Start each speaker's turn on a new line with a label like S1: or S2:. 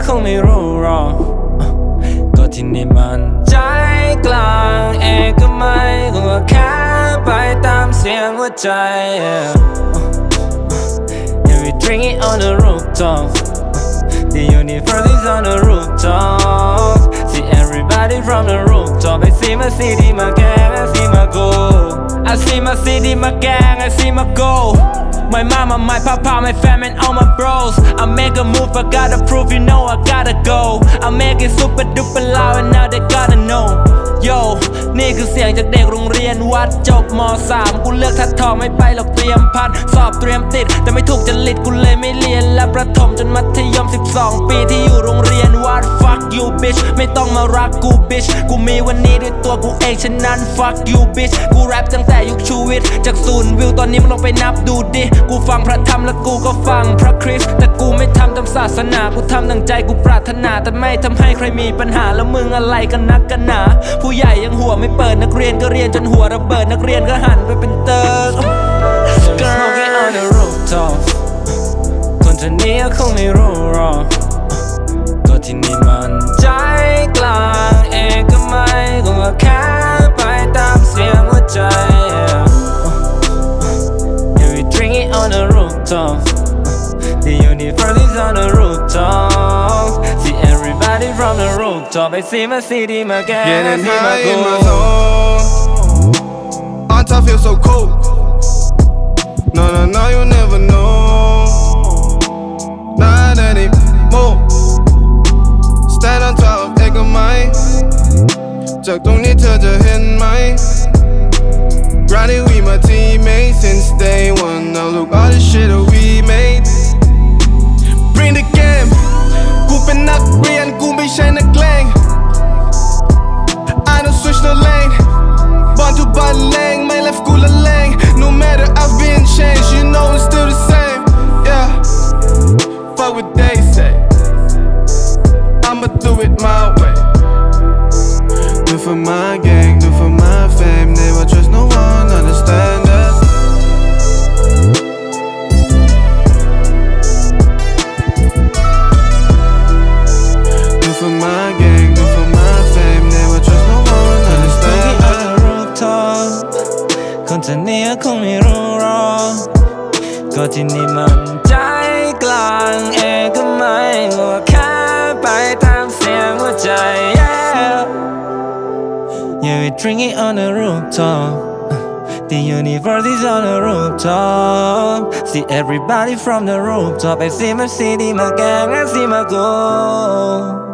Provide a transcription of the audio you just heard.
S1: คงไม่รู้หรอกก็ที่นี่มันใจกลางเอกมัยก็แค่ไปตามเสียงหัวใจ Yeah we drink it on the rooftop The universe is on the rooftop See everybody from the rooftop I see my city my gang I see my goal I see my city my gang I see my goal My mama, my papa, my fam and all my bros I make a move, I gotta prove, you know I gotta go I make it super duper loud and now they gotta know Yo นี่คือเสียงจากเด็กโรงเรียนวัดจบม.3 กูเลือกทัดทองไม่ไปหรอกเตรียมพัดสอบเตรียมติดแต่ไม่ถูกจริตกูเลยไม่เรียนและประถมจนมัธยม12 ปีที่อยู่โรงเรียนวัด Fuck you bitch ไม่ต้องมารักกู bitch กูมีวันนี้ด้วยตัวกูเองฉะนั้น Fuck you bitch กูแรปตั้งแต่ยุคชีวิตจาก0 วิวตอนนี้มึงลองไปนับดูดิกูฟังพระธรรมและกูก็ฟังพระคริสต์แต่กูไม่ทำตามศาสนากูทำดังใจกูปรารถนาแต่ไม่ทำให้ใครมีปัญหาแล้วมึงอะไรกันนักกันหนาผู้ใหญ่ยังหัวไม่เปิดนักเรียนก็เรียนจนหัวระเบิดนักเรียนก็หันไปเป็นเติร์ก Smokin on the rooftop คนจะนี้คงไม่รู้หรอกก็ที่นี่มันใจกลางเอกมัยก็แค่ไปตามเสียงหัวใจ Yeah we drink it on the rooftop The universe is on the rooftop See everybody from the rooftop I see my city my gang I see my goal
S2: On top feel so cold No no no you never know Not anymore Stand on top เอกมัยจากตรงนี้เธอจะเห็นไหม Grinding we my teammates since day one Now look all the shit that we made Bring the game กูเป็นนักเรียนกูไม่ใช่นักเลง I don't switch no lane Born to buy lane ไม่ left กูละเลง No matter I've been changed You know it's still the same Yeah Fuck what they say I'ma do it my way Do for my gang Do for my fam Never trust no one Understand that Do for my gang Do for my fam Never trust no one Understand that
S1: on the rooftop คนจะนี้คงไม่รู้หรอกก็ที่นี่มันใจกลางเอกมัยก็แค่ไปตามเสียงหัวใจ Yeah we drink it on the rooftop The universe is on the rooftop See everybody from the rooftop I see my city my gang I see my goal